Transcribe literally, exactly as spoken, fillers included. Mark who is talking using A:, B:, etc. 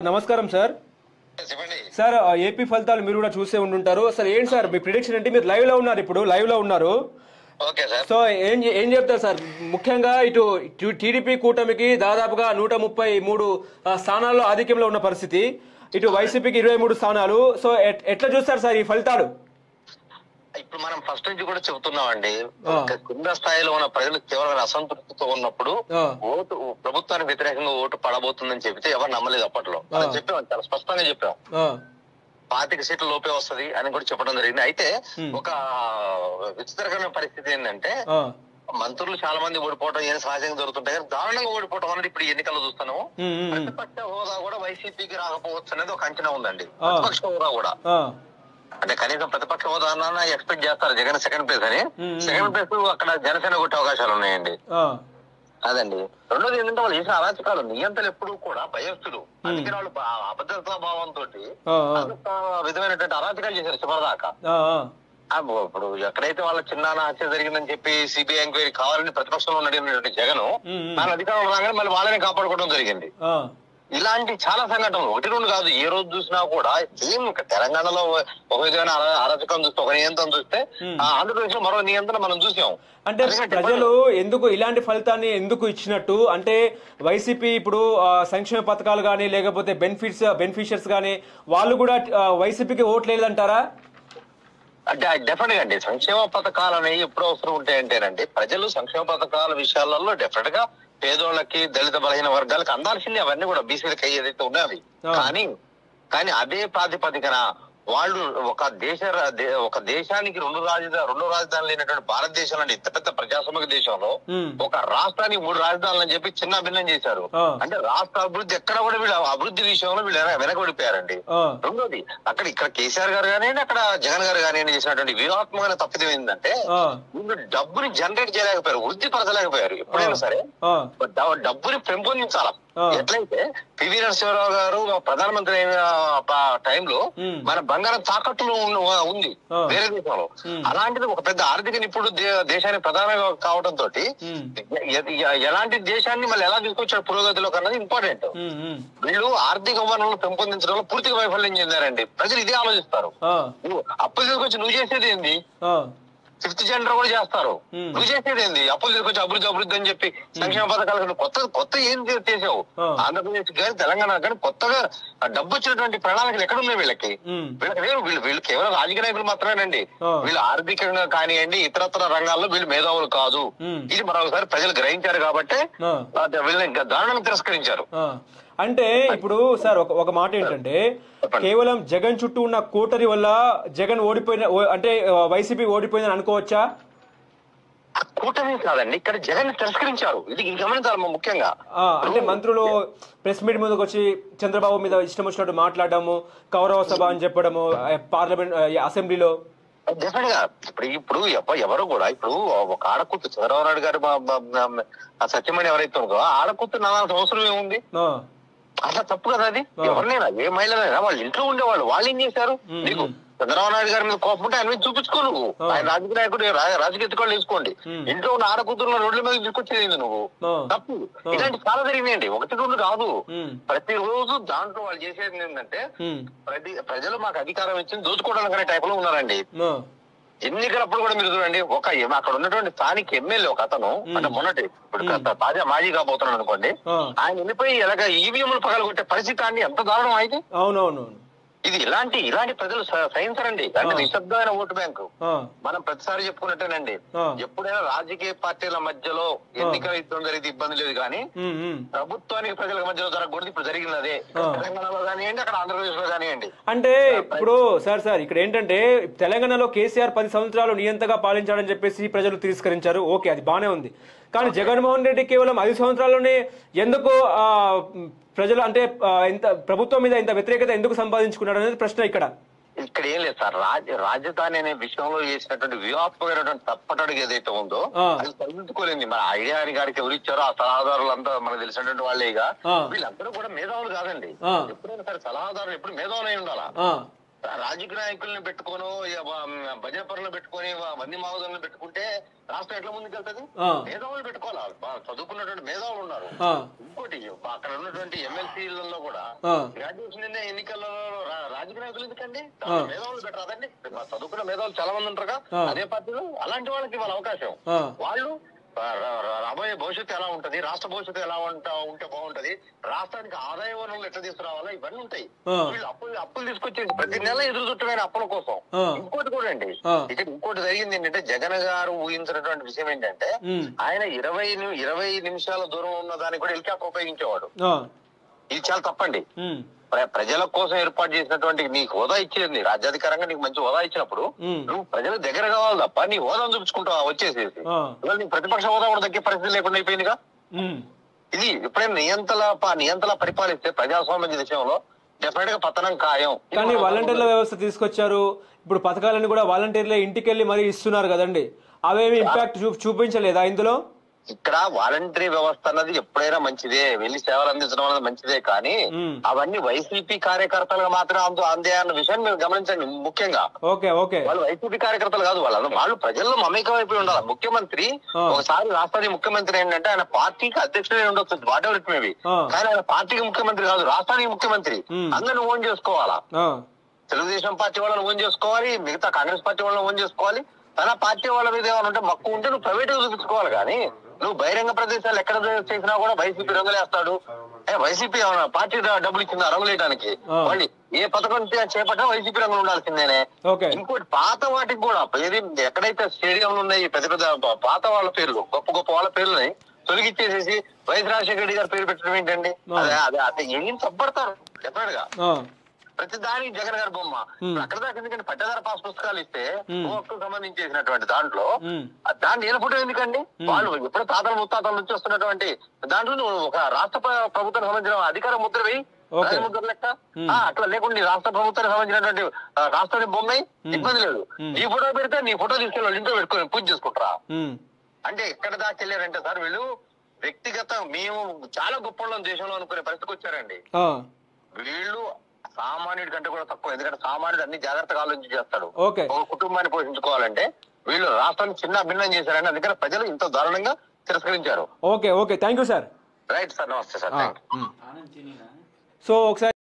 A: నమస్కారం sir. Sir AP ఫలితాలు మీరు కూడా చూసే ఉండుంటారు. సార్ ఏంటి సార్ మీ ప్రిడిక్షన్ ఏంటి? మీరు లైవ్ లో ఉన్నారు, ఇప్పుడు లైవ్ లో ఉన్నారు. సో ఏం ఏం చెప్తారు సార్? ముఖ్యంగా ఇటు టీడీపీ కూటమికి దాదాపుగా నూట ముప్పై మూడు స్థానాల్లో ఆధిక్యంలో ఉన్న పరిస్థితి, ఇటు వైసీపీకి ఇరవై మూడు స్థానాలు. సో ఎట్లా చూస్తారు సార్ ఈ ఫలితాలు?
B: ఇప్పుడు మనం ఫస్ట్ నుంచి కూడా చెబుతున్నామండి, కింద స్థాయిలో ఉన్న ప్రజలు కేవలం అసంతృప్తితో ఉన్నప్పుడు ఓటు ప్రభుత్వానికి వ్యతిరేకంగా ఓటు పడబోతుందని చెబితే ఎవరు నమ్మలేదు. అప్పట్లో అని చెప్పాం, చాలా స్పష్టంగా చెప్పాం. పాతిక సీట్ల లోపే వస్తది అని కూడా చెప్పడం జరిగింది. అయితే ఒక విచిత్రకరమైన పరిస్థితి ఏంటంటే మంత్రులు చాలా మంది ఓడిపోవడం ఏం సహజంగా జరుగుతుంటాయి, కానీ దారుణంగా ఓడిపోవడం అనేది ఇప్పుడు ఎన్నికల్లో చూస్తున్నాము. ప్రతిపక్ష హోదా కూడా వైసీపీకి రాకపోవచ్చు అనేది ఒక అంచనా ఉందండి. ప్రతిపక్ష హోదా కూడా అంటే కనీసం ప్రతిపక్ష హోదా ఎక్స్పెక్ట్ చేస్తారు జగన్ సెకండ్ ప్లేస్ అని. సెకండ్ ప్లేస్ అక్కడ జనసేన కొట్టే అవకాశాలు ఉన్నాయండి. అదండి. రెండోది ఏంటంటే వాళ్ళు చేసిన అరాచకాలు, నియంత్రణ ఎప్పుడు కూడా భయస్థులు, అందుకే వాళ్ళు అభద్రతా భావంతో విధమైనటువంటి అరాచకాలు చేశారు చివరిదాకా. ఇప్పుడు ఎక్కడైతే వాళ్ళ చిన్న హత్య జరిగిందని చెప్పి సిబిఐ ఎంక్వైరీ కావాలని ప్రతిపక్షంలో నడిగినటువంటి జగన్ దాని అధికారంలో రాగానే మళ్ళీ వాళ్ళని కాపాడుకోవడం జరిగింది. ఇలాంటి చాలా సంఘటనలు ఒకటి రెండు కాదు, ఏ రోజు చూసినా కూడా ఏం తెలంగాణలో ఒక విధమైన అరాచకం చూస్తే, ఒక నియంత్రణ చూస్తే ఆంధ్రప్రదేశ్ లో మరో నియంత్రణ మనం చూసాం.
A: అంటే ప్రజలు ఎందుకు ఇలాంటి ఫలితాన్ని ఎందుకు ఇచ్చినట్టు? అంటే వైసీపీ ఇప్పుడు సంక్షేమ పథకాలు కానీ లేకపోతే బెనిఫిట్స్ బెనిఫిషియర్స్ కానీ వాళ్ళు కూడా వైసీపీకి ఓట్లు లేదంటారా?
B: అంటే డెఫినెట్ గా అండి, సంక్షేమ పథకాలు అనేవి ఎప్పుడు అవసరం ఉంటాయంటేనండి, ప్రజలు సంక్షేమ పథకాల విషయాలలో డెఫినెట్ గా పేదోళ్ళకి, దళిత బలహీన వర్గాలకు అందాల్సింది అవన్నీ కూడా బీసీలకి ఏదైతే ఉన్నాయో. కానీ కానీ అదే ప్రాతిపదికన వాళ్ళు ఒక దేశ ఒక దేశానికి రెండు రాజధాని రెండు రాజధానులు లేనటువంటి భారతదేశంలో ఇంత పెద్ద ప్రజాస్వామిక దేశంలో ఒక రాష్ట్రానికి మూడు రాజధానులు అని చెప్పి చిన్న భిన్నం చేశారు. అంటే రాష్ట్ర అభివృద్ధి ఎక్కడ కూడా వీళ్ళు అభివృద్ధి విషయంలో వీళ్ళు వెనకబడిపోయారండి. రెండోది అక్కడ ఇక్కడ కేసీఆర్ గారు కానివ్వండి, అక్కడ జగన్ గారు కానివ్వండి చేసినటువంటి వ్యూహాత్మకమైన తప్పిదం ఏంటంటే వీళ్ళు డబ్బుని జనరేట్ చేయలేకపోయారు, వృద్ధి పరచలేకపోయారు. ఎప్పుడైనా సరే డబ్బుని పెంపొందించాల. ఎట్లయితే పివి నరసింహారావు గారు ప్రధానమంత్రి అయిన టైంలో మన బంగారం తాకట్టులో ఉంది వేరే దేశంలో, అలాంటిది ఒక పెద్ద ఆర్థిక నిపుణుడు దేశానికి ప్రధానంగా కావడం తోటి ఎలాంటి దేశాన్ని మళ్ళీ ఎలా తీసుకొచ్చాడు పురోగతిలోకి అన్నది ఇంపార్టెంట్. వీళ్ళు ఆర్థిక వనరులను పెంపొందించడంలో పూర్తిగా వైఫల్యం చెందారండి. ప్రజలు ఇదే ఆలోచిస్తారు, నువ్వు అప్పులు తీసుకొచ్చి నువ్వు చేసేది ఏంది, ఫిఫ్త్ జెండర్ కూడా చేస్తారు, నువ్వు చేసేది ఏంది, అప్పులు తీసుకొచ్చి అభివృద్ధి అభివృద్ధి అని చెప్పి సంక్షేమ పథకాలు కొత్త కొత్త ఏం చేసావు? ఆంధ్రప్రదేశ్ కానీ తెలంగాణ కానీ కొత్తగా డబ్బు వచ్చినటువంటి ప్రణాళికలు ఎక్కడున్నాయి వీళ్ళకి? వీళ్ళకి లేవు. వీళ్ళు వీళ్ళు కేవలం రాజకీయ నాయకులు మాత్రమేనండి. వీళ్ళు ఆర్థికంగా కానివ్వండి ఇతరత్ర రంగాల్లో వీళ్ళు మేధావులు కాదు. ఇది మరొకసారి ప్రజలు గ్రహించారు కాబట్టి వీళ్ళని దారుణంగా తిరస్కరించారు.
A: అంటే ఇప్పుడు సార్ ఒక ఒక మాట ఏంటంటే, కేవలం జగన్ చుట్టూ ఉన్న కోటరి వల్ల జగన్ ఓడిపోయిన అంటే వైసీపీ ఓడిపోయిందని అనుకోవచ్చా?
B: కూటమి కాదండి, ఇక్కడ జగన్ తిరస్కరించారు. ఇది గమనించాలి ముఖ్యంగా.
A: అంటే మంత్రులు ప్రెస్ మీట్ ముందుకు వచ్చి చంద్రబాబు మీద ఇష్టం వచ్చినట్టు మాట్లాడము, కౌరవ సభ అని చెప్పడము పార్లమెంట్ అసెంబ్లీలో.
B: డెఫినెట్ గా ఇప్పుడు ఇప్పుడు ఎవరు కూడా ఇప్పుడు ఒక ఆడకూతురు చంద్రబాబు నాయుడు గారు సత్యమణి ఎవరైతే ఉందో ఆడకూతురు నాలుగు అవసరం ఏముంది? అట్లా తప్పు కదా అది. ఎవరినైనా ఏ మహిళనైనా వాళ్ళు ఇంట్లో ఉండేవాళ్ళు, వాళ్ళు ఏం చేశారు? నీకు చంద్రబాబు నాయుడు గారి మీద కోపం ఉంటే ఆయన మీద చూపించుకో, నువ్వు ఆయన రాజకీయ నాయకుడు రాజకీయ ఎత్తుకోవాలి వేసుకోండి. ఇంట్లో ఉన్న ఆడకూతురులో రోడ్ల మీద తీసుకొచ్చేది నువ్వు తప్పు. ఇలాంటి చాలా జరిగినాయండి, ఒకటి రెండు కాదు. ప్రతి రోజు దాంట్లో వాళ్ళు చేసేది ఏంటంటే ప్రతి ప్రజలు మాకు అధికారం ఇచ్చింది దోచుకోవడానికి అనే టైప్ లో ఉన్నారండి. ఎన్నికలప్పుడు కూడా మీరు చూడండి, ఒక అక్కడ ఉన్నటువంటి స్థానిక ఎమ్మెల్యే ఒక అతను అంటే మొన్నటి ఇప్పుడు తాజా మాజీ కాబోతున్నాడు అనుకోండి, ఆయన వెళ్ళిపోయి ఎలాగ ఈవీఎంలు పగలగొట్టే పరిస్థితి ఎంత దారుణం అయితే.
A: అవునవును.
B: ఇది ఇలాంటి ఇలాంటి ప్రజలు సహించరండి. అంటే నిశ్శబ్దమైన ఓటు బ్యాంకు. మనం ప్రతిసారి చెప్పుకున్నట్టేనండి, ఎప్పుడైనా రాజకీయ పార్టీల మధ్యలో ఎన్నికల యుద్ధం జరిగితే ఇబ్బంది లేదు, కానీ ప్రభుత్వానికి ప్రజల మధ్యలో జరగకూడదు. ఇప్పుడు జరిగింది అదే తెలంగాణలో కానివ్వండి, అక్కడ ఆంధ్రప్రదేశ్ లో కానివ్వండి.
A: అంటే ఇప్పుడు సార్ సార్ ఇక్కడ ఏంటంటే తెలంగాణలో కేసీఆర్ పది సంవత్సరాలు నియంతగా పాలించాడని చెప్పేసి ప్రజలు తిరస్కరించారు. ఓకే, అది బానే ఉంది. కానీ జగన్మోహన్ రెడ్డి కేవలం ఐదు సంవత్సరాల్లోనే ఎందుకు ప్రజలు అంటే ఇంత ప్రభుత్వం మీద ఇంత వ్యతిరేకత ఎందుకు సంపాదించుకున్నాడు అనేది ప్రశ్న ఇక్కడ.
B: ఇక్కడ ఏం లేదు సార్, రాజ రాజధాని అనే విషయంలో చేసినటువంటి వ్యూహాత్మకమైనటువంటి తప్పటడుగు ఏదైతే ఉందో అది సరిదిద్దుకోలేదు. మన ఐడియా గారికి ఎవరు ఇచ్చారో ఆ సలహాదారులంతా మనకు తెలిసినటువంటి వాళ్ళేగా. వీళ్ళందరూ కూడా మేధావులు కాదండి. ఎప్పుడైనా సరే సలహాదారులు ఎప్పుడు మేధావులు అయి ఉండాలా? రాజకీయ నాయకుల్ని పెట్టుకోను భజన పరులను పెట్టుకొని వంది మావోదులను పెట్టుకుంటే రాష్ట్రం ఎట్లా ముందుకు వెళ్తుంది? మేధావులు పెట్టుకోవాలి, చదువుకున్నటువంటి మేధావులు ఉన్నారు. ఇంకోటి అక్కడ ఉన్నటువంటి ఎమ్మెల్సీలలో కూడా గ్రాడ్యుయేషన్ ఎన్నికల్లో రాజకీయ నాయకులు ఎందుకండి? మేధావులు పెట్టరాదండి. చదువుకున్న మేధావులు చాలా మంది ఉంటారుగా అదే పార్టీలో, అలాంటి వాళ్ళకి వాళ్ళ అవకాశం. వాళ్ళు రాబోయే భవిష్యత్తు ఎలా ఉంటది, రాష్ట్ర భవిష్యత్తు ఎలా ఉంటా ఉంటే బాగుంటది, రాష్ట్రానికి ఆదాయ వనరులు ఎట్లా తీసుకురావాలో ఇవన్నీ ఉంటాయి. వీళ్ళు అప్పులు అప్పులు తీసుకొచ్చేసి ప్రతి నెల ఎదురు చుట్టమైన అప్పుల కోసం. ఇంకోటి కూడా అండి, ఇక్కడ ఇంకోటి జరిగింది ఏంటంటే, జగన్ గారు ఊహించినటువంటి విషయం ఏంటంటే, ఆయన ఇరవై ఇరవై నిమిషాల దూరం ఉన్న దానికి కూడా హెలికాప్టర్ ఉపయోగించేవాడు. ఇది చాలా తప్పండి. ప్రజల కోసం ఏర్పాటు చేసినటువంటి నీకు హోదా ఇచ్చేది, రాజ్యాధికారంగా నీకు మంచి హోదా ఇచ్చినప్పుడు నువ్వు ప్రజల దగ్గర కావాలి తప్ప నీ హోదాను చూపించుకుంటావు వచ్చేసేసి. ఇవాళ నీకు ప్రతిపక్ష హోదా కూడా తగ్గే పరిస్థితి లేకుండా అయిపోయిందిగా. ఇది ఎప్పుడైనా నియంతల నియంతలా పరిపాలిస్తే ప్రజాస్వామ్య దేశంలో డెఫినెట్ గా పతనం ఖాయం.
A: కానీ వాలంటీర్ల వ్యవస్థ తీసుకొచ్చారు, ఇప్పుడు పథకాలను కూడా వాలంటీర్లే ఇంటికి వెళ్ళి మరీ ఇస్తున్నారు కదండి, అవేమి ఇంపాక్ట్ చూపించలేదా ఇందులో?
B: ఇక్కడ వాలంటరీ వ్యవస్థ అన్నది ఎప్పుడైనా మంచిదే, వెళ్లి సేవలు అందించడం అనేది మంచిదే, కానీ అవన్నీ వైసీపీ కార్యకర్తలుగా మాత్రం అందే అన్న విషయాన్ని మీరు గమనించండి. ముఖ్యంగా వాళ్ళు వైసీపీ కార్యకర్తలు కాదు, వాళ్ళు వాళ్ళు ప్రజల్లో మమేకం అయిపోయి ఉండాలి. ముఖ్యమంత్రి ఒకసారి రాష్ట్రానికి ముఖ్యమంత్రి ఏంటంటే ఆయన పార్టీకి అధ్యక్షుడే ఉండొచ్చు, whatever it may be, కానీ ఆయన పార్టీకి ముఖ్యమంత్రి కాదు, రాష్ట్రానికి ముఖ్యమంత్రి. అందరిని ఓన్ చేసుకోవాలా, తెలుగుదేశం పార్టీ వాళ్ళని ఓన్ చేసుకోవాలి, మిగతా కాంగ్రెస్ పార్టీ వాళ్ళని ఓన్ చేసుకోవాలి. తన పార్టీ వాళ్ళ మీద ఏమైనా ఉంటే మక్కువ ఉంటే నువ్వు ప్రైవేట్ గా చూపించుకోవాలి, కానీ నువ్వు బహిరంగ ప్రదేశాలు ఎక్కడ చేసినా కూడా వైసీపీ రంగులేస్తాడు. వైసీపీ ఏమన్నా పార్టీ డబ్బులు ఇచ్చిందా రంగులేయడానికి? వాళ్ళు ఏ పథకం చేపట్టా వైసీపీ రంగులు ఉండాల్సిందేనే. ఇంకోటి పాత వాటికి కూడా ఏది ఎక్కడైతే స్టేడియంలు ఉన్నాయి పెద్ద పెద్ద పాత వాళ్ళ పేర్లు, గొప్ప గొప్ప వాళ్ళ పేర్లని తొలగిచ్చేసేసి వైఎస్ రాజశేఖర రెడ్డి గారి పేరు పెట్టడం ఏంటండి? అదే అదే అదే ఏం తప్పడతారు డెఫినెట్ గా. ప్రతి దానికి జగన్ గారి బొమ్మ అక్కడ దాకా. ఎందుకంటే పట్టదార పాస్ పుస్తకాలు ఇస్తే హక్కుకు సంబంధించేసినటువంటి దాంట్లో దాన్ని నేను ఫోటో ఎందుకండి? వాళ్ళు ఎప్పుడో తాతల ముత్తాతల నుంచి వస్తున్నటువంటి దాంట్లో నువ్వు ఒక రాష్ట్ర ప్రభుత్వానికి సంబంధించిన అధికార ముద్ర వేయి, ముద్ర లెక్క. అట్లా లేకుండా రాష్ట్ర ప్రభుత్వానికి సంబంధించినటువంటి రాష్ట్రానికి బొమ్మ ఇబ్బంది లేదు. నీ ఫోటో పెడితే నీ ఫోటో తీసుకెళ్ళి ఇంట్లో పెట్టుకొని పూజ చేసుకుంటారా? అంటే ఎక్కడ దాకా వెళ్ళారంటే సార్ వీళ్ళు వ్యక్తిగత మేము చాలా గొప్ప దేశంలో అనుకునే పరిస్థితికి వచ్చారండి. వీళ్ళు సామాన్యుడి కంటే కూడా తక్కువ, ఎందుకంటే సామాన్యుడు అన్ని జాగ్రత్తగా ఆలోచించి చేస్తాడు. ఒక కుటుంబాన్ని పోషించుకోవాలంటే వీళ్ళు రాష్ట్రాన్ని చిన్న భిన్నం చేశారండి, అందుకని ప్రజలు ఇంత దారుణంగా తిరస్కరించారు.
A: Okay okay thank you sir.
B: Right sir, నమస్తే సార్.
A: సో ఒకసారి